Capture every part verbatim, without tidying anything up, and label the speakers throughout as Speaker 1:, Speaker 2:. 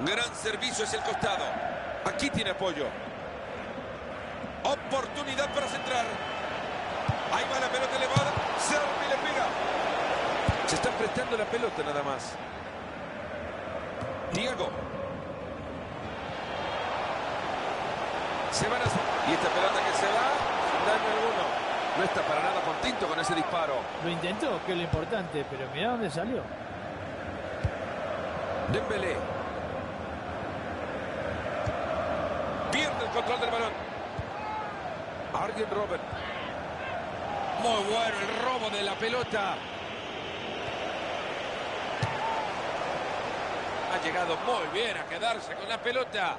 Speaker 1: Gran servicio hacia el costado. Aquí tiene apoyo. Oportunidad para centrar. Ahí va la pelota elevada. Serve y le pega. Se están prestando la pelota nada más. Diego. Se van a hacer. Y esta pelota que se va sin daño alguno. No está para nada contento con ese disparo.
Speaker 2: Lo intentó, que es lo importante, pero mirá dónde salió.
Speaker 1: Dembélé. Pierde el control del balón. Arjen Robben. Muy bueno el robo de la pelota. Ha llegado muy bien a quedarse con la pelota.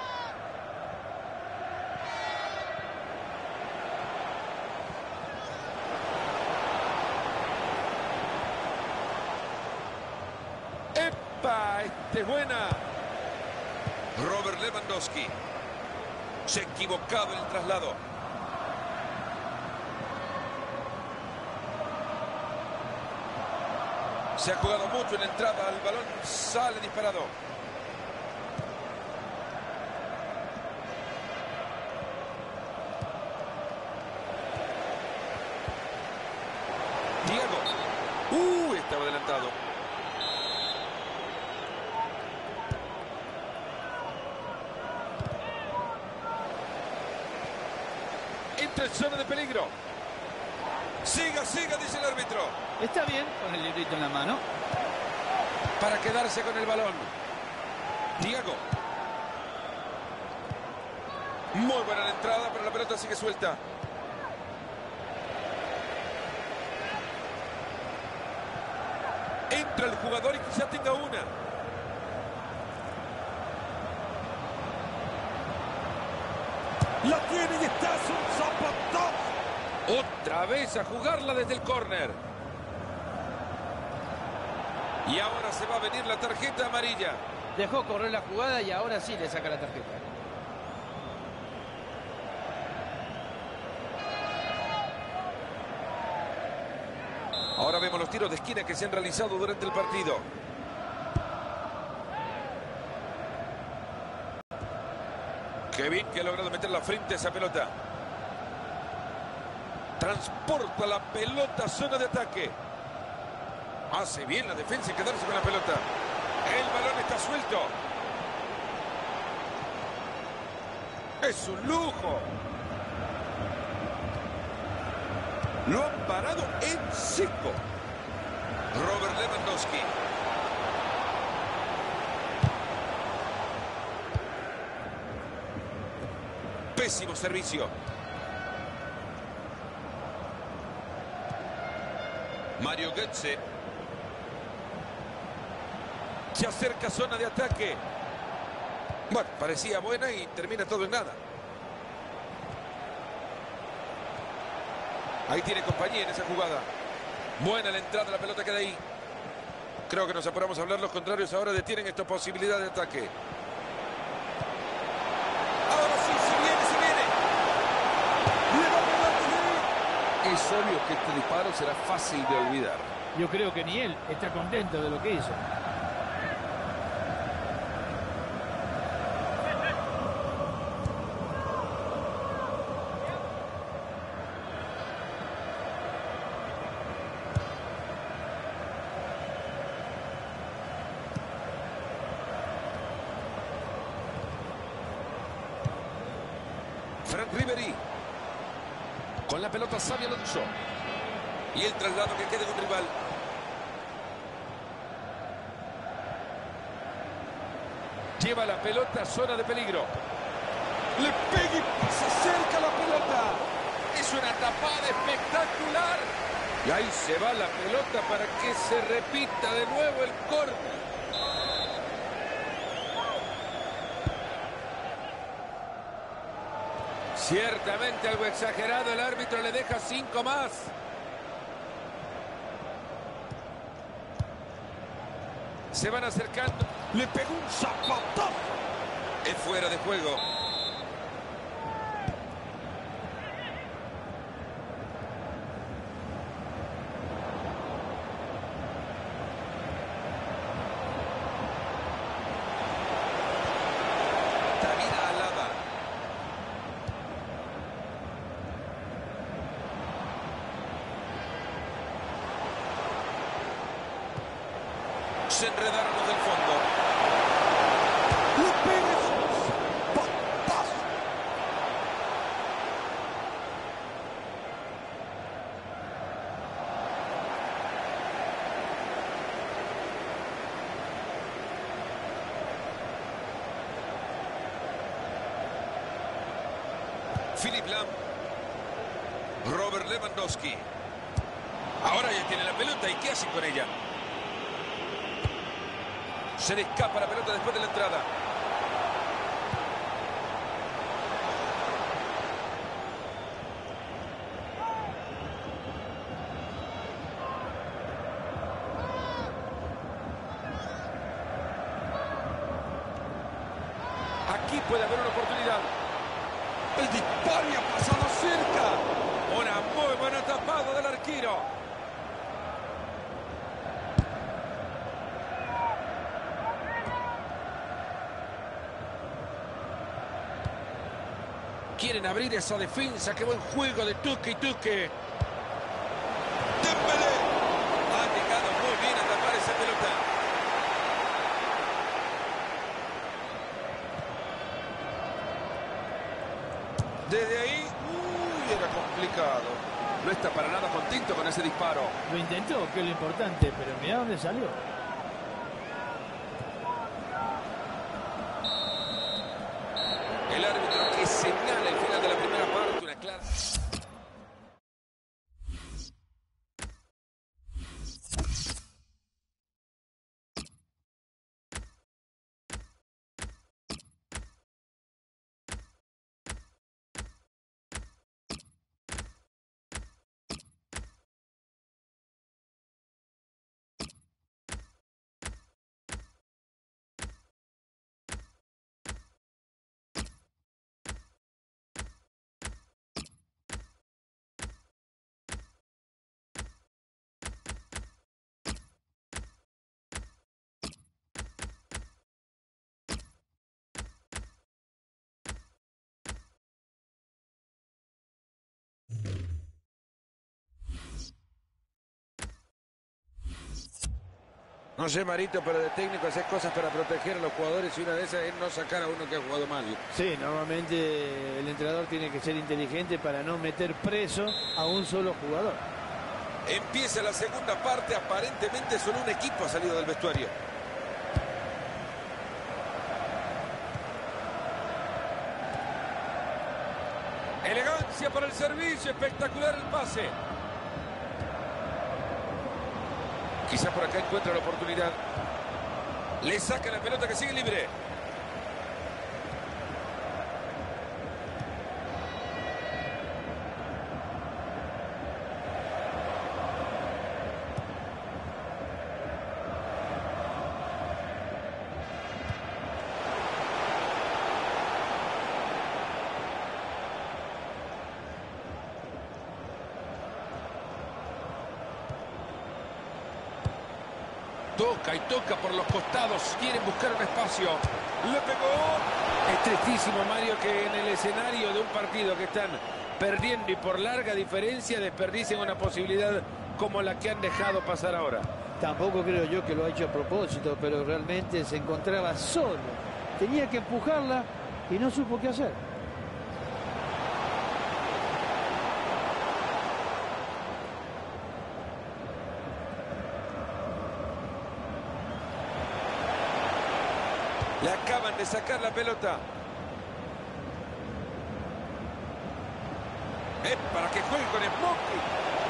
Speaker 1: ¡Epa! ¡Esta es buena! Robert Lewandowski. Se ha equivocado en el traslado. Se ha jugado mucho en la entrada. El balón sale disparado. Diego. Uh, estaba adelantado. Entra en zona de peligro. Siga, siga, dice el árbitro.
Speaker 2: Está bien con el librito en la mano.
Speaker 1: Para quedarse con el balón. Diego. Muy buena la entrada, pero la pelota sigue suelta. Entra el jugador y quizá tenga una. La tiene y está, es un zapatazo. Otra vez a jugarla desde el córner. Y ahora se va a venir la tarjeta amarilla.
Speaker 2: Dejó correr la jugada y ahora sí le saca la tarjeta.
Speaker 1: Ahora vemos los tiros de esquina que se han realizado durante el partido. Qué bien que ha logrado meter la frente a esa pelota. Transporta la pelota a zona de ataque. Hace bien la defensa en quedarse con la pelota. El balón está suelto. Es un lujo. Lo han parado en seco. Robert Lewandowski. Pésimo servicio. Mario Götze. Se acerca a zona de ataque. Bueno, parecía buena y termina todo en nada. Ahí tiene compañía en esa jugada. Buena la entrada, la pelota queda ahí. Creo que nos apuramos a hablar, los contrarios ahora detienen esta posibilidad de ataque. Ahora sí, se viene, se viene. Es obvio que este disparo será fácil de olvidar.
Speaker 2: Yo creo que ni él está contento de lo que hizo.
Speaker 1: Frank Ribery. Con la pelota Xabi Alonso. Y el traslado que queda de un rival. Lleva la pelota a zona de peligro. Le pega y pasa cerca la pelota. Es una tapada espectacular. Y ahí se va la pelota para que se repita de nuevo el córner. Ciertamente algo exagerado, el árbitro le deja cinco más. Se van acercando. Le pegó un zapatazo. Es fuera de juego. Se enredaron los del fondo. ¡Le pega! ¡Papazo! Philipp Lahm. Robert Lewandowski. Ahora ya tiene la pelota. ¿Y qué hacen con ella? Se le escapa la pelota después de la entrada. Aquí puede haber una oportunidad. El disparo ha pasado cerca. Una muy buena tapada del arquero. Quieren abrir esa defensa. Qué buen juego de Tuque y Tuque. Dembélé ha llegado muy bien a tapar esa pelota. Desde ahí, uy, era complicado. No está para nada contento con ese disparo.
Speaker 2: Lo intentó, que es lo importante, pero mirá dónde salió.
Speaker 1: El árbitro que señala el final de la primera parte, una clara. No sé, Marito, pero de técnico hacer cosas para proteger a los jugadores y una de esas es no sacar a uno que ha jugado mal.
Speaker 2: Sí, normalmente el entrenador tiene que ser inteligente para no meter preso a un solo jugador.
Speaker 1: Empieza la segunda parte, aparentemente solo un equipo ha salido del vestuario. Elegancia para el servicio, espectacular el pase. Quizás por acá encuentra la oportunidad. Le saca la pelota que sigue libre. Toca y toca por los costados. Quieren buscar un espacio. Le pegó. Es tristísimo, Mario, que en el escenario de un partido que están perdiendo y por larga diferencia desperdicien una posibilidad como la que han dejado pasar ahora.
Speaker 2: Tampoco creo yo que lo ha hecho a propósito, pero realmente se encontraba solo. Tenía que empujarla y no supo qué hacer.
Speaker 1: Le acaban de sacar la pelota. Es para que juegue con Smokey.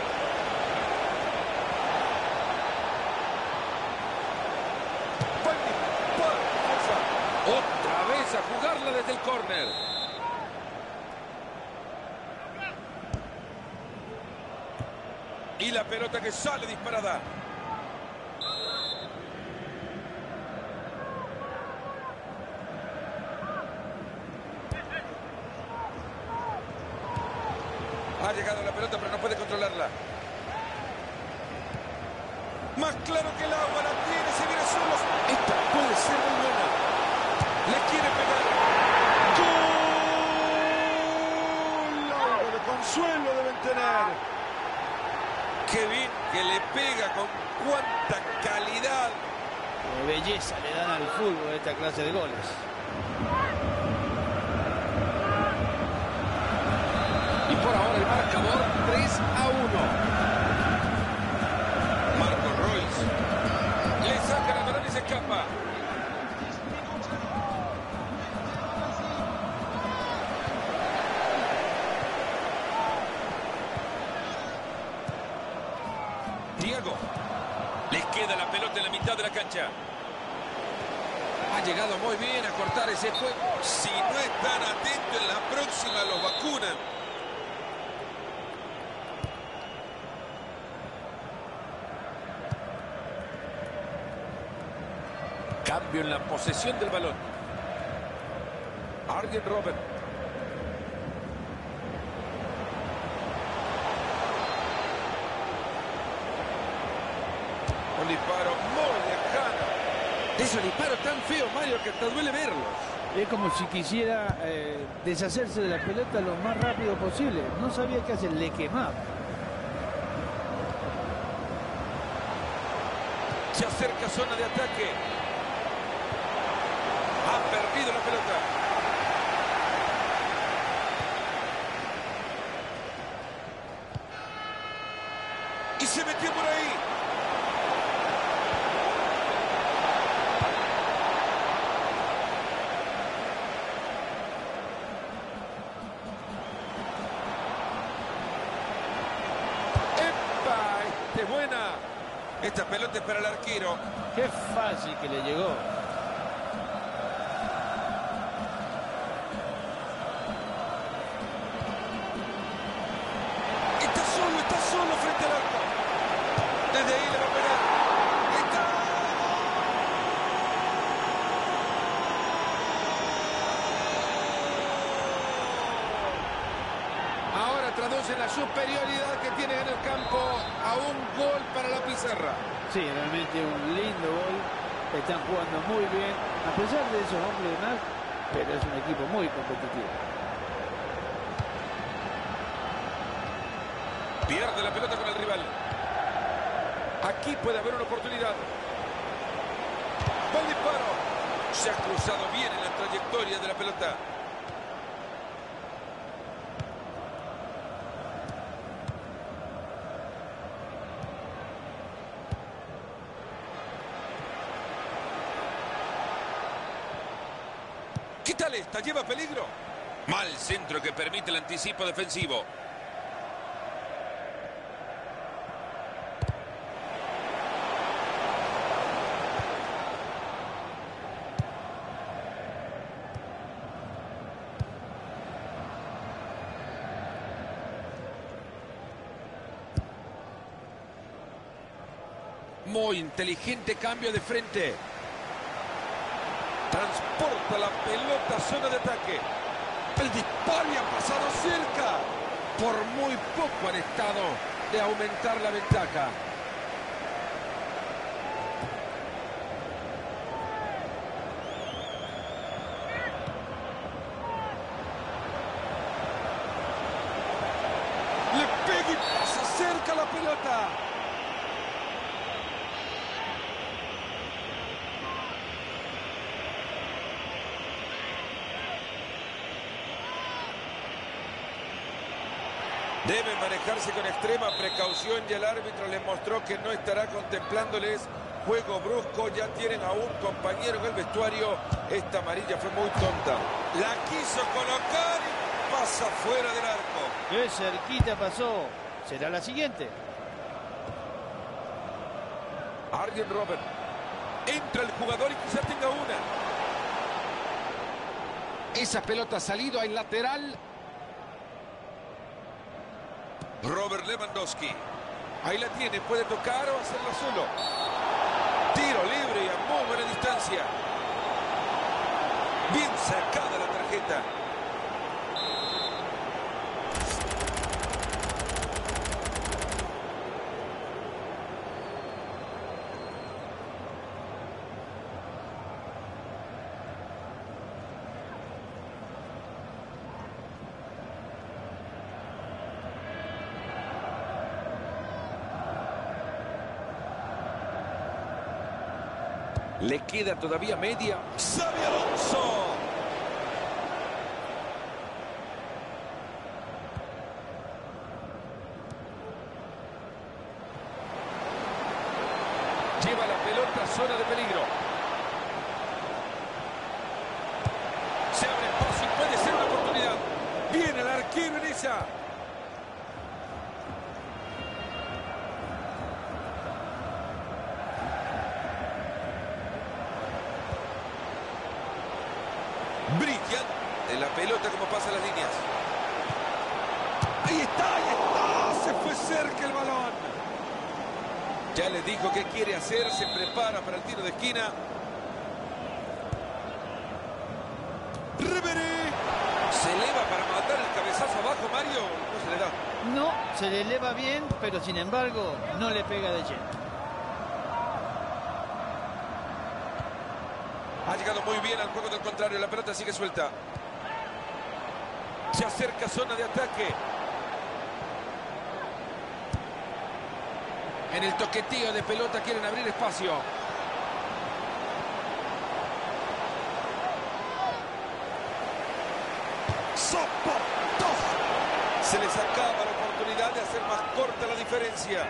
Speaker 1: Otra vez a jugarla desde el córner. Y la pelota que sale disparada. Ha llegado la pelota, pero no puede controlarla. Más claro que el agua, la tiene, se viene solo. Esta puede ser muy buena. Le quiere pegar. ¡Gol! Algo de consuelo deben tener. Qué bien que le pega, con cuánta calidad.
Speaker 2: Qué belleza le dan al fútbol esta clase de goles.
Speaker 1: Y por ahora el marcador tres a uno. Marco Royce le saca la balón y se escapa. Diego. Les queda la pelota en la mitad de la cancha. Ha llegado muy bien a cortar ese juego. Si no están atentos en la próxima los vacunan. Cambio en la posesión del balón. Arjen Robben. Un disparo muy lejano. Esos disparos tan feos, Mario, que hasta duele verlos.
Speaker 2: Es como si quisiera eh, deshacerse de la pelota lo más rápido posible. No sabía qué hacer, le quemaba.
Speaker 1: Se acerca zona de ataque. Ha perdido la pelota. Y se metió por ahí. ¡Epa! ¡Este es buena! Esta pelota es para el arquero.
Speaker 2: Qué fácil que le llegó.
Speaker 1: Está solo, está solo frente al arco. Desde ahí le va a pegar. ¡Está! Ahora traduce la superioridad que tiene en el campo a un gol para la pizarra.
Speaker 2: Sí, realmente un lindo gol. Están jugando muy bien, a pesar de esos hombres de más, pero es un equipo muy competitivo.
Speaker 1: Pierde la pelota con el rival. Aquí puede haber una oportunidad. Buen disparo. Se ha cruzado bien en la trayectoria de la pelota. ¿Qué tal esta? ¿Lleva peligro? Mal centro que permite el anticipo defensivo. Muy inteligente cambio de frente. Transporta la pelota a zona de ataque. El disparo y ha pasado cerca. Por muy poco han estado de aumentar la ventaja. Le pega y pasa cerca la pelota. Debe manejarse con extrema precaución y el árbitro les mostró que no estará contemplándoles juego brusco. Ya tienen a un compañero en el vestuario. Esta amarilla fue muy tonta. La quiso colocar y pasa fuera del arco.
Speaker 2: Qué cerquita pasó. ¿Será la siguiente?
Speaker 1: Arjen Robben. Entra el jugador y quizá tenga una. Esa pelota ha salido al lateral. Robert Lewandowski. Ahí la tiene, puede tocar o hacerla solo. Tiro libre y a muy buena distancia. Bien sacada la tarjeta. Le queda todavía media. ¡Xabi Alonso! Lleva la pelota a zona de peligro. Se abre espacio y puede ser una oportunidad. Viene el arquero en esa. Brillante la pelota como pasa las líneas. Ahí está, ahí está. Se fue cerca el balón. Ya le dijo qué quiere hacer. Se prepara para el tiro de esquina. Ribery. Se eleva para matar el cabezazo abajo, Mario. No se le da.
Speaker 2: No, se le eleva bien, pero sin embargo no le pega de lleno.
Speaker 1: Ha llegado muy bien al juego del contrario. La pelota sigue suelta. Se acerca a zona de ataque. En el toqueteo de pelota quieren abrir espacio. Se les acaba la oportunidad de hacer más corta la diferencia.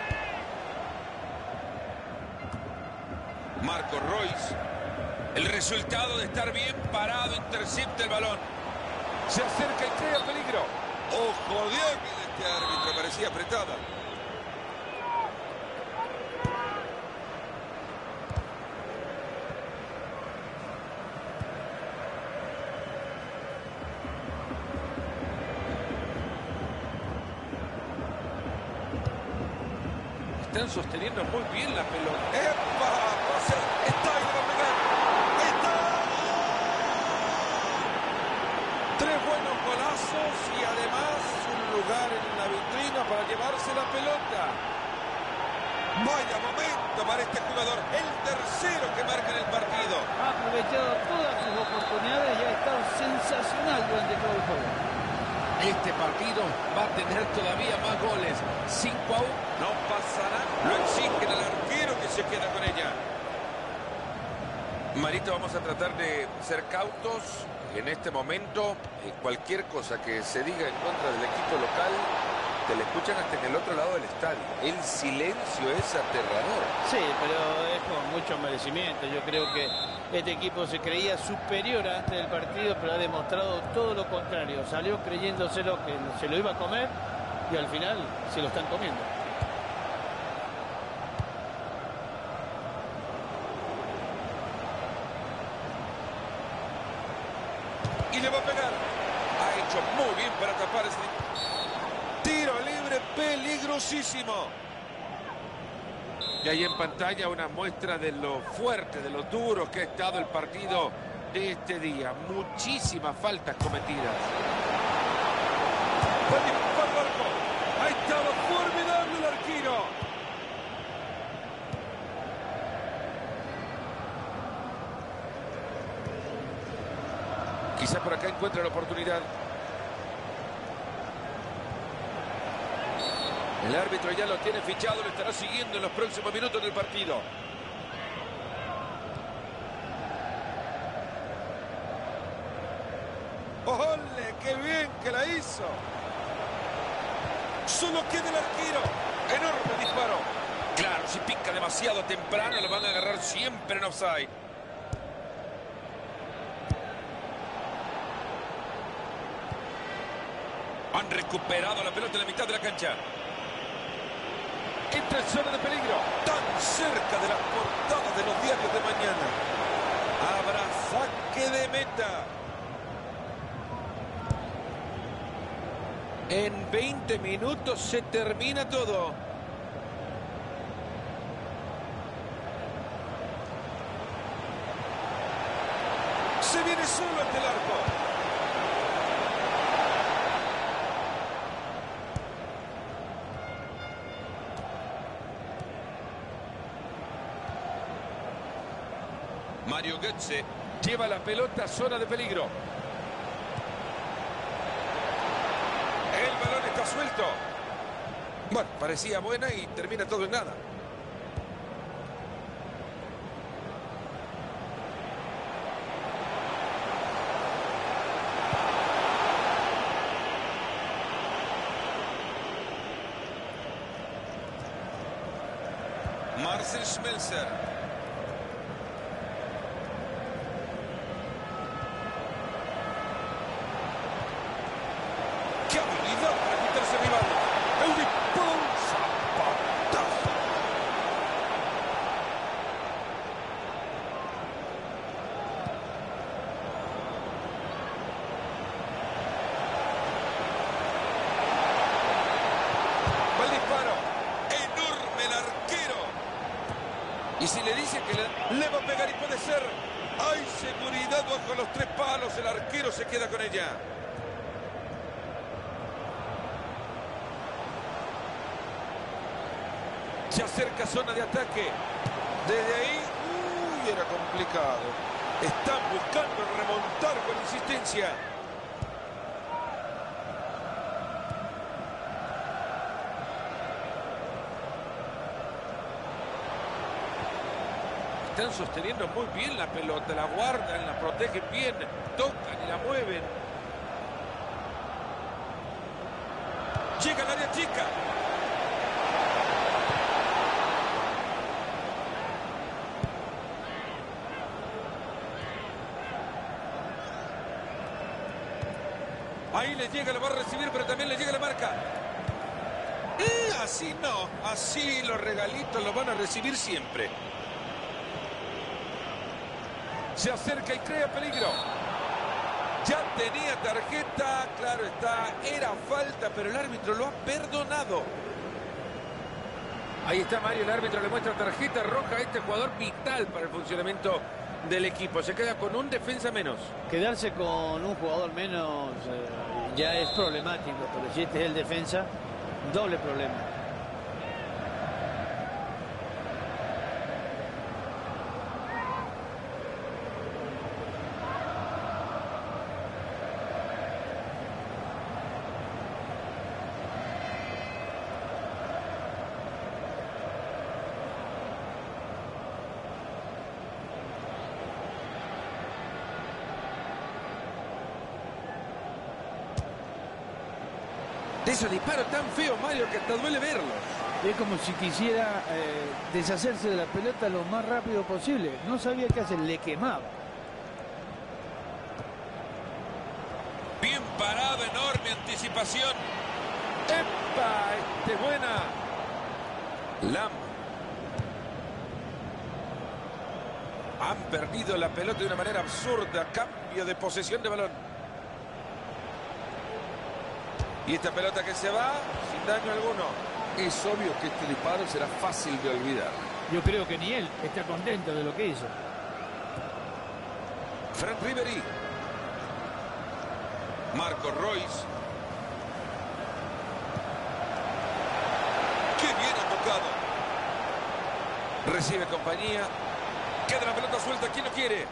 Speaker 1: Marco Reus. El resultado de estar bien parado intercepta el balón. Se acerca y crea peligro. Ojo de águila de este árbitro, parecía apretada. Están sosteniendo muy bien la pelota. ¡Epa! Está ahí, va a pegar. ¡Está! Tres buenos golazos y además un lugar en la vitrina para llevarse la pelota. Vaya momento para este jugador. El tercero que marca en el partido.
Speaker 2: Ha aprovechado todas sus oportunidades y ha estado sensacional durante todo el juego.
Speaker 1: Este partido va a tener todavía más goles. cinco a uno. No pasa nada. Lo exigen al arquero que se queda con ella. Marito, vamos a tratar de ser cautos en este momento. Eh, cualquier cosa que se diga en contra del equipo local, te la escuchan hasta en el otro lado del estadio. El silencio es aterrador.
Speaker 2: Sí, pero es con mucho merecimiento. Yo creo que este equipo se creía superior antes del partido, pero ha demostrado todo lo contrario. Salió creyéndoselo que se lo iba a comer y al final se lo están comiendo.
Speaker 1: Y le va a pegar. Ha hecho muy bien para tapar ese tiro libre peligrosísimo. Y ahí en pantalla una muestra de lo fuerte, de lo duro que ha estado el partido de este día. Muchísimas faltas cometidas. Ahí estaba formidable el arquero. Quizá por acá encuentra la oportunidad. El árbitro ya lo tiene fichado, lo estará siguiendo en los próximos minutos del partido. ¡Ole! ¡Qué bien que la hizo! Solo queda el arquero. Enorme disparo. Claro, si pica demasiado temprano, lo van a agarrar siempre en offside. Han recuperado la pelota en la mitad de la cancha. Entra en zona de peligro. Tan cerca de las portadas de los diarios de mañana. Habrá saque de meta. En veinte minutos se termina todo. Se viene solo ante el arco. Mario Götze lleva la pelota a zona de peligro. El balón está suelto. Bueno, parecía buena y termina todo en nada. Marcel Schmelzer. ¡Qué habilidad para quitarse rivales! ¡El disparo! ¡Zapatazo! ¡Va el disparo! ¡Enorme el arquero! Y si le dice que le, le va a pegar y puede ser... ¡Hay seguridad bajo los tres palos! El arquero se queda con ella. Se acerca zona de ataque. Desde ahí, uy, era complicado. Están buscando remontar con insistencia. Están sosteniendo muy bien la pelota, la guardan, la protegen bien, tocan y la mueven. Llega al área chica. Ahí le llega, lo va a recibir, pero también le llega la marca. Eh, así no, así los regalitos los van a recibir siempre. Se acerca y crea peligro. Ya tenía tarjeta, claro está, era falta, pero el árbitro lo ha perdonado. Ahí está Mario, el árbitro le muestra tarjeta roja a este jugador vital para el funcionamiento del equipo. Se queda con un defensa menos.
Speaker 2: Quedarse con un jugador menos eh, ya es problemático, pero si este es el defensa, doble problema.
Speaker 1: De esos disparos tan feos, Mario, que hasta duele verlos.
Speaker 2: Es como si quisiera eh, deshacerse de la pelota lo más rápido posible. No sabía qué hacer, le quemaba.
Speaker 1: Bien parado, enorme anticipación. ¡Epa! Este es buena. Lam. Han perdido la pelota de una manera absurda. Cambio de posesión de balón. Y esta pelota que se va, sin daño alguno. Es obvio que este disparo será fácil de olvidar.
Speaker 2: Yo creo que ni él está contento de lo que hizo.
Speaker 1: Frank Ribery. Marco Royce. ¡Qué bien ha tocado! Recibe compañía. Queda la pelota suelta. ¿Quién lo quiere?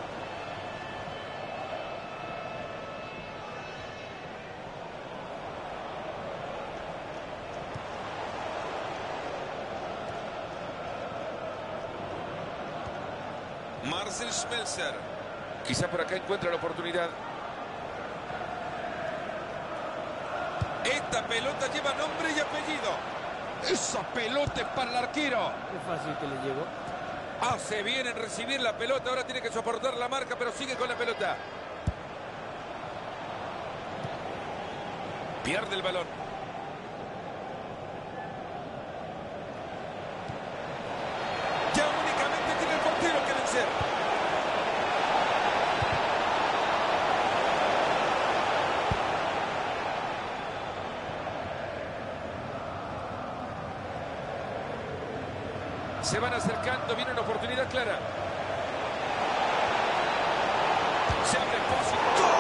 Speaker 1: Marcel Schmelzer. Quizá por acá encuentra la oportunidad. Esta pelota lleva nombre y apellido. Esa pelota es para el arquero.
Speaker 2: Qué fácil que le llegó.
Speaker 1: Hace bien en recibir la pelota. Ahora tiene que soportar la marca, pero sigue con la pelota. Pierde el balón. Ya únicamente tiene el portero que vencer. Se van acercando, viene una oportunidad clara. Se abre espacio.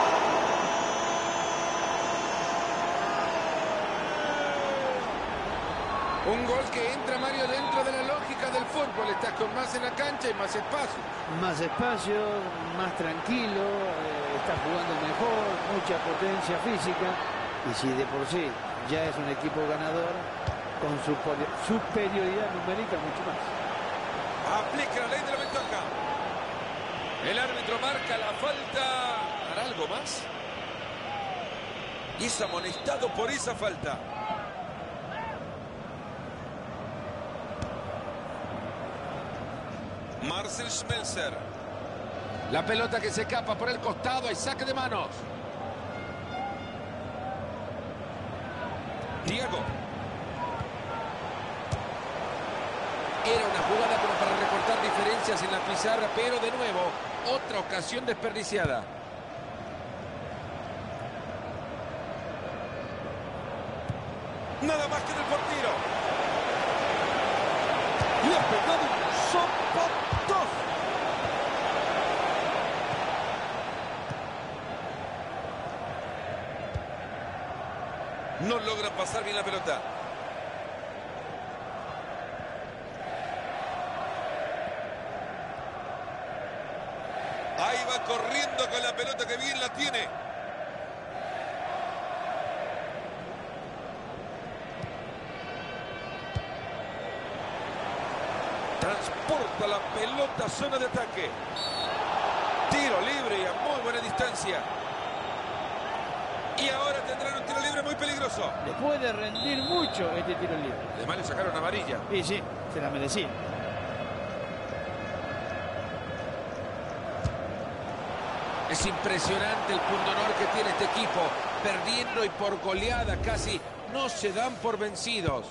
Speaker 1: Un gol que entra, Mario, dentro de la lógica del fútbol. Estás con más en la cancha y más espacio.
Speaker 2: Más espacio, más tranquilo, eh, está jugando mejor, mucha potencia física. Y si de por sí ya es un equipo ganador, con su superioridad numérica mucho más.
Speaker 1: Aplica la ley de la ventaja. El árbitro marca la falta. ¿Hará algo más? Y es amonestado por esa falta. Marcel Schmelzer.
Speaker 3: La pelota que se escapa por el costado. Hay saque de manos.
Speaker 1: Diego.
Speaker 3: Era una jugada como para recortar diferencias en la pizarra, pero de nuevo, otra ocasión desperdiciada.
Speaker 1: Nada más que del portero.
Speaker 4: Y ha pegado un zapatazo.
Speaker 1: No logra pasar bien la pelota. Ahí va corriendo con la pelota que bien la tiene. Transporta la pelota a zona de ataque. Tiro libre y a muy buena distancia. Y ahora tendrán un tiro libre muy peligroso.
Speaker 2: Le puede rendir mucho este tiro libre.
Speaker 1: Además le sacaron amarilla.
Speaker 2: Y sí, se la merecía.
Speaker 3: Es impresionante el pundonor que tiene este equipo. Perdiendo y por goleada casi no se dan por vencidos.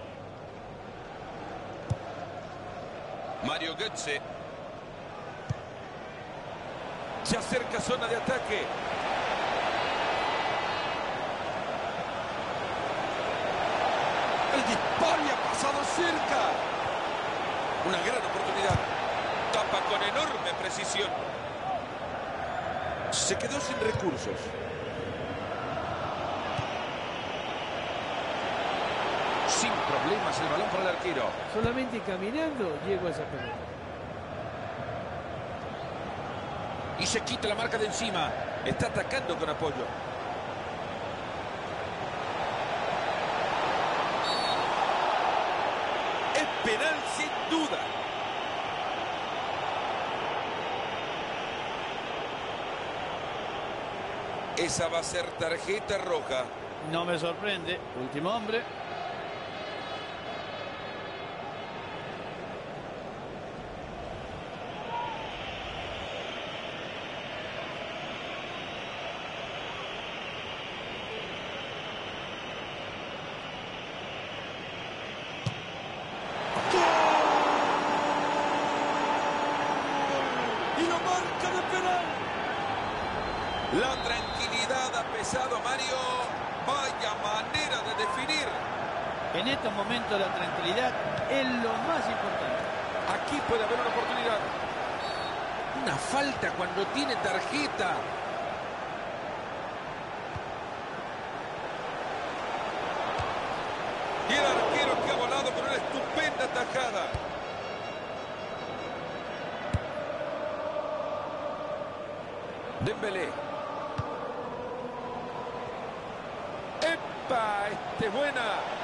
Speaker 1: Mario Götze. Se acerca a zona de ataque.
Speaker 4: El disparo y ha pasado cerca.
Speaker 1: Una gran oportunidad. Tapa con enorme precisión. Se quedó sin recursos.
Speaker 3: Sin problemas el balón para el arquero.
Speaker 2: Solamente caminando llegó a esa pelota.
Speaker 3: Y se quita la marca de encima.
Speaker 1: Está atacando con apoyo. Es penal sin duda. Esa va a ser tarjeta roja.
Speaker 2: No me sorprende. Último hombre.
Speaker 4: Y lo marca de penal.
Speaker 1: La tranquilidad ha pesado, Mario. Vaya manera de definir.
Speaker 2: En estos momentos la tranquilidad es lo más importante.
Speaker 1: Aquí puede haber una oportunidad.
Speaker 3: Una falta cuando tiene tarjeta.
Speaker 1: Y el arquero que ha volado con una estupenda tajada.
Speaker 3: Dembélé.
Speaker 1: ¡Epa! Este es buena.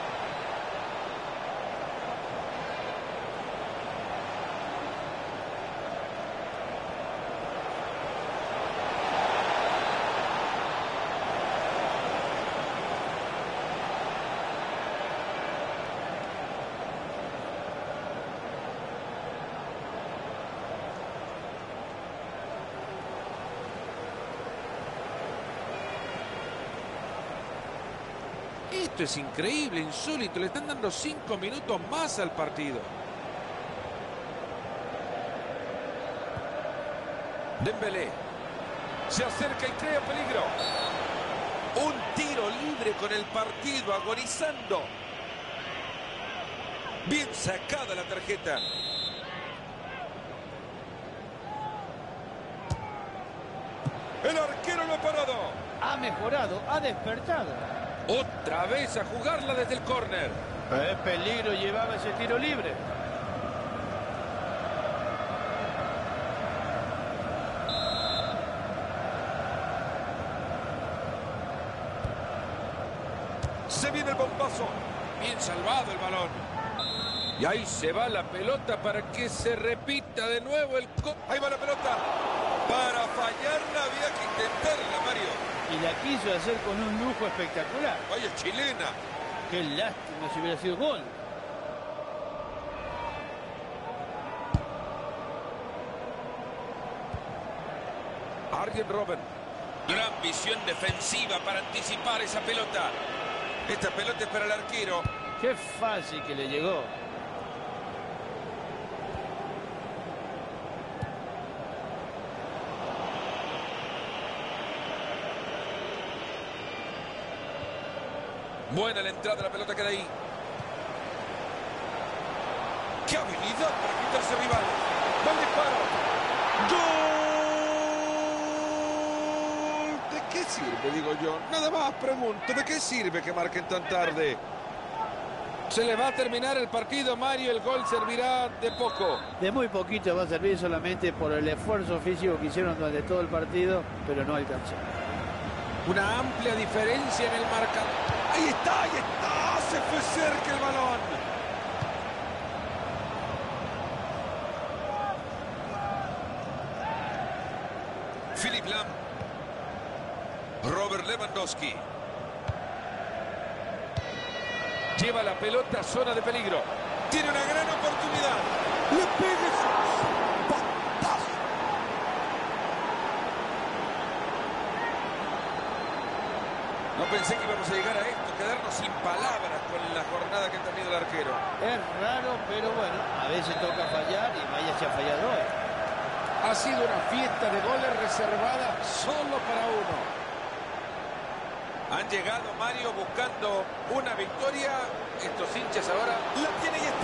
Speaker 3: Esto es increíble, insólito. Le están dando cinco minutos más al partido.
Speaker 1: Dembélé. Se acerca y crea peligro. Un tiro libre con el partido agonizando. Bien sacada la tarjeta. El arquero lo ha parado.
Speaker 2: Ha mejorado, ha despertado.
Speaker 3: Otra vez a jugarla desde el córner.
Speaker 2: ¿Qué peligro llevaba ese tiro libre?
Speaker 1: Se viene el bombazo.
Speaker 3: Bien salvado el balón. Y ahí se va la pelota para que se repita de nuevo el...
Speaker 1: Ahí va la pelota. Para fallarla había que intentarla, Mario.
Speaker 2: Y la quiso hacer con un lujo espectacular.
Speaker 1: Vaya chilena.
Speaker 2: Qué lástima si hubiera sido gol.
Speaker 1: Arjen Robben.
Speaker 3: Gran visión defensiva para anticipar esa pelota.
Speaker 1: Esta pelota es para el arquero.
Speaker 2: Qué fácil que le llegó.
Speaker 1: Buena la entrada, la pelota queda ahí. ¡Qué habilidad para quitarse rival! ¡Va el disparo! ¡Gol! ¿De qué sirve, digo yo? Nada más pregunto, ¿de qué sirve que marquen tan tarde? Se le va a terminar el partido, Mario. El gol servirá de poco.
Speaker 2: De muy poquito, va a servir solamente por el esfuerzo físico que hicieron durante todo el partido, pero no alcanzó.
Speaker 1: Una amplia diferencia en el marcador. ¡Ahí está! ¡Ahí está! ¡Se fue cerca el balón! Philipp Lahm. Robert Lewandowski. Lleva la pelota a zona de peligro. Tiene una gran oportunidad. ¡Le pega! No pensé que íbamos a llegar a esto, quedarnos sin palabras con la jornada que ha tenido el arquero.
Speaker 2: Es raro, pero bueno, a veces toca fallar y vaya se ha fallado hoy.
Speaker 1: Ha sido una fiesta de goles reservada solo para uno. Han llegado, Mario, buscando una victoria. Estos hinchas ahora la tienen y está.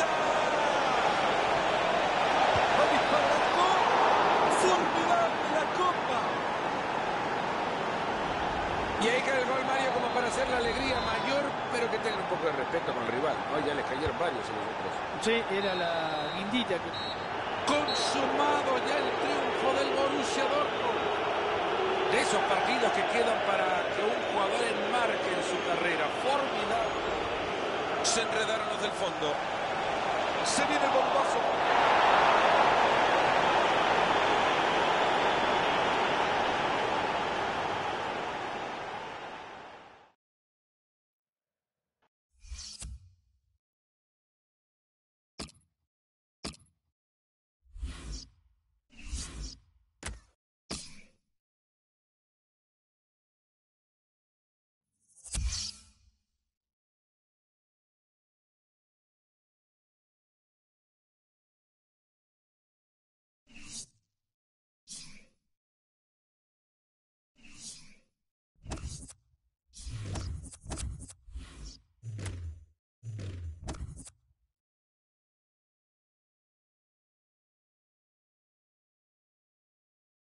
Speaker 1: ¡Va a disparar! ¡Formidable la copa! Y ahí cae el gol, Mario, como para hacer la alegría mayor, pero que tengan un poco de respeto con el rival, ¿no? Ya les cayeron varios a los otros.
Speaker 2: Sí, era la guindita que...
Speaker 1: Consumado ya el triunfo del Borussia Dortmund. De esos partidos que quedan para que un jugador enmarque en su carrera. Formidable. Se enredaron los del fondo. Se viene el bombazo.